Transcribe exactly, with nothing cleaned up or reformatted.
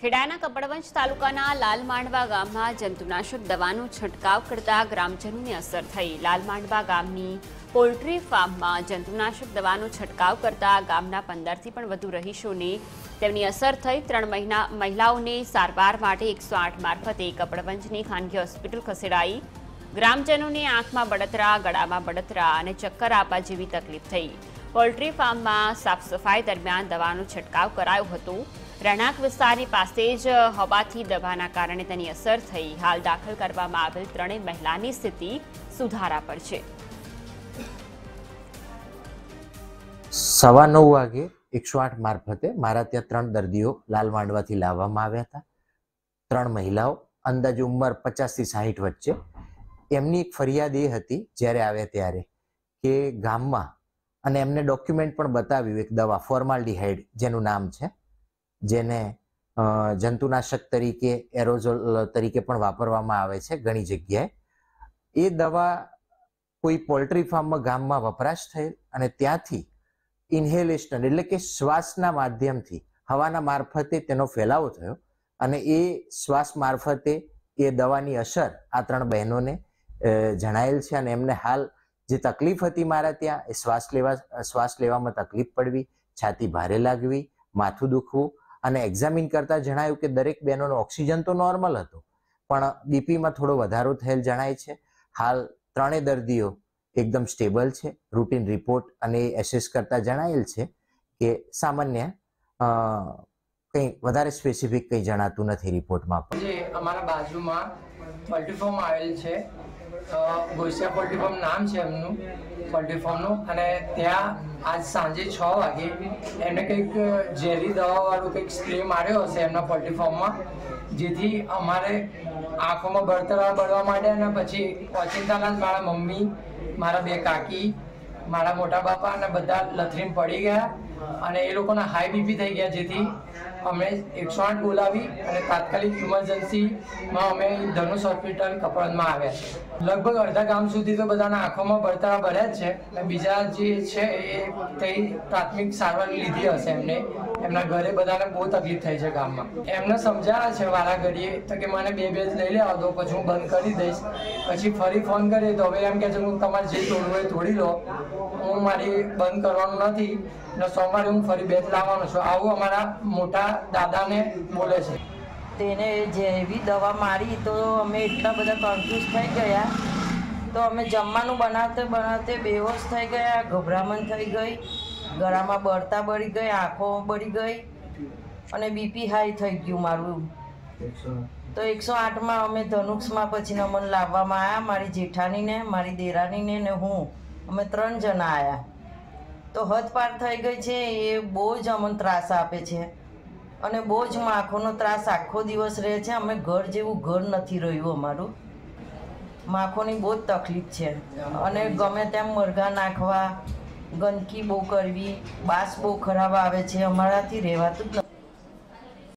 ખેડાના કપડવંજ તાલુકાના લાલમાંડવા ગામમાં જંતુનાશક દવાનો છંટકાવ કરતા ગ્રામજનોને અસર થઈ। લાલમાંડવા ગામની પોલ્ટ્રી ફાર્મમાં જંતુનાશક દવાનો છંટકાવ કરતા ગામના પંદરથી પણ વધુ રહીશોને તેમની અસર થઈ। ત્રણ મહિના મહિલાઓને સારવાર માટે એકસો આઠ મારફતે કપડવંજની ખાનગી હોસ્પિટલ ખસેડાઈ। ગ્રામજનોને આંખમાં બળતરા, ગળામાં બળતરા અને ચક્કર આવવા જેવી તકલીફ થઈ। પોલ્ટ્રી ફાર્મમાં સાફ સફાઈ દરમિયાન દવાનો છંટકાવ કરાયો હતો। રહેણાંક વિસ્તારની પાસે જ હોવાથી દવાના કારણે તેની અસર થઈ। હાલ દાખલ કરવામાં આવેલ ત્રણેય મહિલાની સ્થિતિ સુધારા પર છે। સવા નવ વાગે એકસો આઠ મારફતે મારા ત્યાં ત્રણ દર્દીઓ લાલમાંડવાથી લાવવામાં આવ્યા હતા। ત્રણ મહિલાઓ, અંદાજે ઉંમર પચાસ થી સાહીઠ વચ્ચે। એમની એક ફરિયાદ એ હતી જ્યારે આવ્યા ત્યારે કે ગામમાં, અને એમને ડોક્યુમેન્ટ પણ બતાવ્યું, એક દવા ફોર્માલ્ડિહાઇડ જેનું નામ છે, જેને જંતુનાશક તરીકે, એરોઝોલ તરીકે પણ વાપરવામાં આવે છે ઘણી જગ્યાએ। એ દવા કોઈ પોલ્ટ્રી ફાર્મમાં ગામમાં વપરાશ થયેલ અને ત્યાંથી ઇન્હેલેશન એટલે કે શ્વાસના માધ્યમથી હવાના મારફતે તેનો ફેલાવો થયો અને એ શ્વાસ મારફતે એ દવાની અસર આ ત્રણ બહેનોને જણાયેલ છે અને એમને હાલ જે તકલીફ હતી મારા ત્યાં એ શ્વાસ લેવા શ્વાસ લેવામાં તકલીફ પડવી, છાતી ભારે લાગવી, માથું દુખવું, અને એક્ઝામિન કરતા જણાયું કે દરેક બહેનોનો ઓક્સિજન તો નોર્મલ હતો પણ બીપીમાં થોડો વધારો થયેલ જણાય છે। હાલ ત્રણેય દર્દીઓ એકદમ સ્ટેબલ છે। રૂટીન રિપોર્ટ અને એસેસ કરતા જણાયેલ છે કે સામાન્ય કંઈ વધારે સ્પેસિફિક કંઈ જણાતું નથી રિપોર્ટમાં। પણ અમારા બાજુમાં પોલ્ટ્રી ફાર્મ આવેલ છે, ગોસિયા પોલ્ટ્રી ફાર્મ નામ છે એમનું પોલ્ટ્રી ફાર્મનું, અને ત્યાં આજ સાંજે છ વાગે એમને કંઈક ઝેરી દવાવાળું કંઈક સ્પ્રે માર્યો હશે એમના પોલ્ટ્રી ફાર્મમાં, જેથી અમારે આંખોમાં બળતરા બળવા માંડ્યા અને પછી ઓચિંતાના મારા મમ્મી, મારા બે કાકી, મારા મોટા બાપા અને બધા લથડીને પડી ગયા અને એ લોકોના હાઈ બીપી થઈ ગયા, જેથી અમે એકસો આઠ બોલાવી અને તાત્કાલિક ઇમરજન્સીમાં અમે ધનુષ હોસ્પિટલ કપડવંજમાં આવ્યા છે। લગભગ અડધા ગામ સુધી તો બધાના આંખોમાં બળતરા ભર્યા જ છે અને બીજા જે છે એ કંઈ પ્રાથમિક સારવાર લીધી હશે એમને, એમના ઘરે બધાને બહુ તકલીફ થઈ છે ગામમાં। એમને સમજાવ્યા છે વારા ઘડીએ તો કે મને બે બે લઈ લેવા દો, પછી હું બંધ કરી દઈશ। પછી ફરી ફોન કરીએ તો હવે એમ કહે છે હું તમારે જે તોડવું હોય તોડી લો, હું મારી બંધ કરવાનું નથી અને સોમવારે હું ફરી બેચ લાવવાનો છું, આવું અમારા મોટા દાદાને બોલે છે। તેને જેવી દવા મારી તો અમે એટલા બધા કન્ફ્યુઝ થઈ ગયા, તો અમે જમવાનું બનાવતે બનાવતે બેહોશ થઈ ગયા, ગભરામણ થઈ ગઈ, ગળામાં બળતા બળી ગઈ, આંખો બળી ગઈ અને બીપી હાઈ થઈ ગયું મારું। તો એકસો આઠમાં અમે ધનુષમાં પછી અમને લાવવામાં આવ્યા, મારી જેઠાણીને, મારી દેરાણીને ને હું, અમે ત્રણ જણા આવ્યા। તો હદ પાર થઈ ગઈ છે, એ બહુ જ અમને ત્રાસ આપે છે અને બહુ જ માખોનો ત્રાસ આખો દિવસ રહે છે। અમે ઘર જેવું ઘર નથી રહ્યું અમારું, માખોની બહુ જ તકલીફ છે અને ગમે તેમ મરઘા નાખવા, ગંદકી બહુ કરવી, બાસ બહુ ખરાબ આવે છે, અમારાથી રહેવાતું જ